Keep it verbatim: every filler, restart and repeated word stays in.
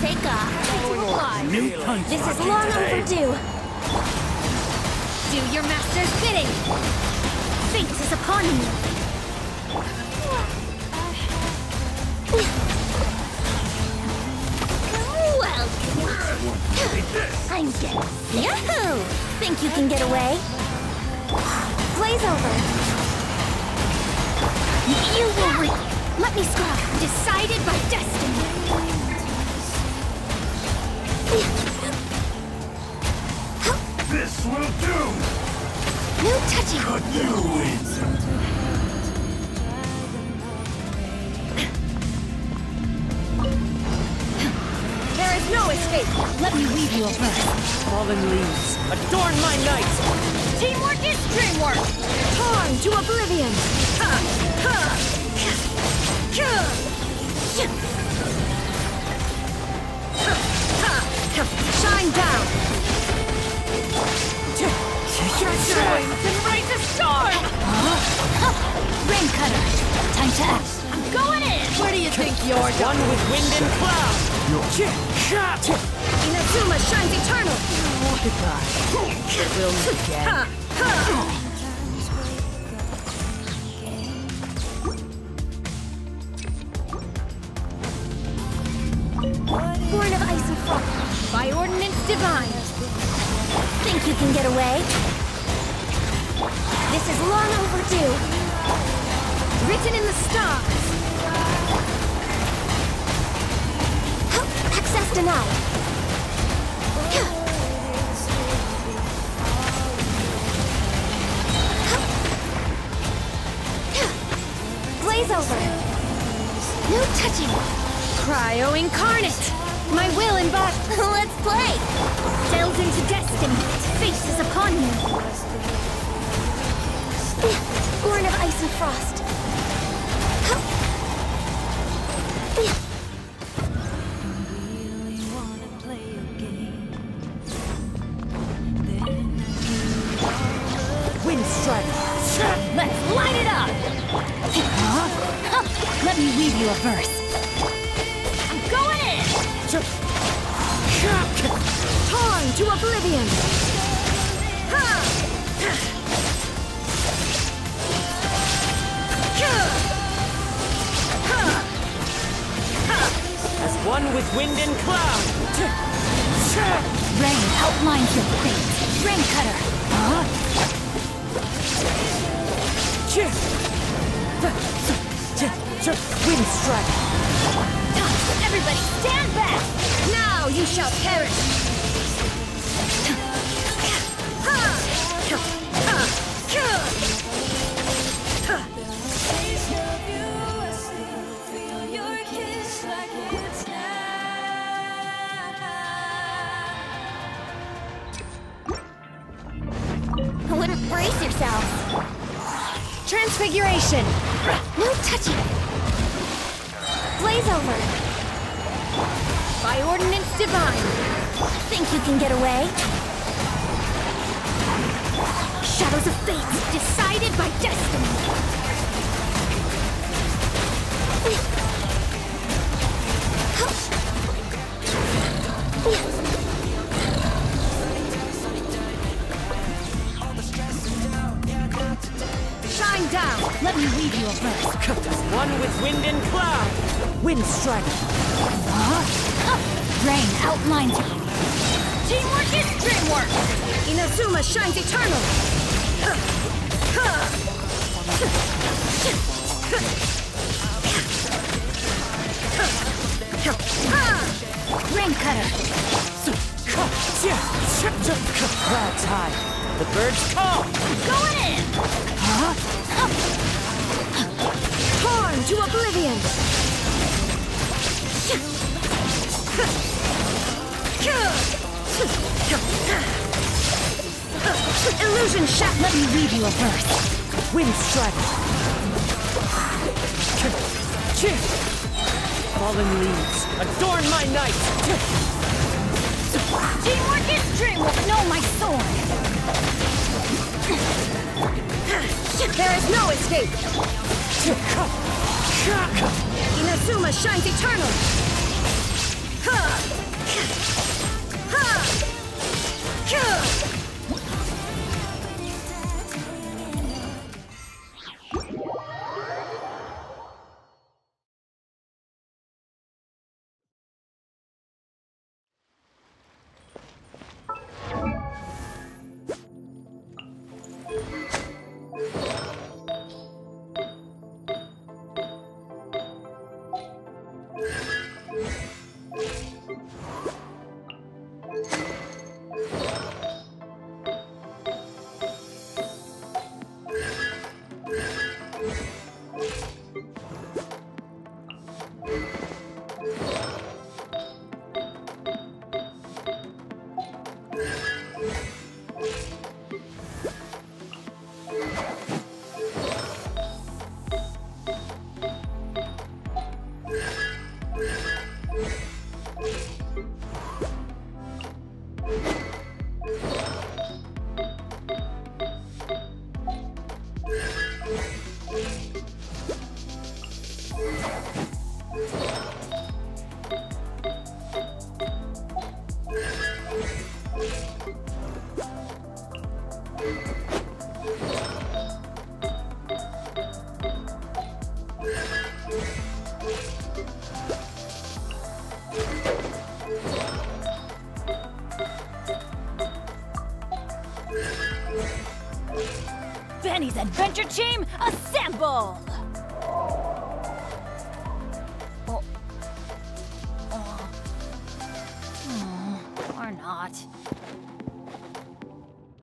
take off. New punch. This is long overdue. Do your master's bidding. Fate is upon you. Well, I'm dead. Yahoo! Think you can get away? Blaze over. You will win. Let me scrub. Decided by destiny. This will do. No touching. Could you win? There is no escape. Let me weave you a verse. Fallen leaves, adorn my night! Teamwork is dreamwork. Torn to oblivion. Ha! Ha! Shine down. Join and raise a storm! Rain cutter. Time to act. I'm going in. Where do you think you're one with wind and cloud? Inazuma shines eternal. Goodbye. We'll meet again. Ha! Ha! Born of ice and frost, by ordinance divine. Think you can get away? This is long overdue. Written in the stars. Access denied. Blaze over. No touching. Cryo incarnate. My will embodied. Let's play. Delve into destiny. Fate is upon you. Born of ice and frost. Wind strike! Let's light it up. Huh? Let me weave you a verse. I'm going in. Torn to oblivion. Ha! As one with wind and cloud! Rain outlines your fate. Rain cutter. Huh? Wind strike! Everybody stand back! Now you shall perish! I wouldn't brace yourself. Transfiguration! No touching! Blaze over! By ordinance divine! Think you can get away? Shadows of fate, decided by destiny! Shine down! Let me weave you a verse. One with wind and cloud! Wind strike! Huh? Rain outlines you. Teamwork is dreamwork! Inazuma shines eternal! Rain cutter! Clouds high! The birds call! Going in! Huh? Torn to oblivion! Illusion shot! Let me read you a verse. Wind strike! Fallen leaves, adorn my night! Teamwork is dreamwork! Know my sword! There is no escape! Inazuma shines eternal! Benny's Adventure Team, assemble! Oh. Oh. Oh. Or not.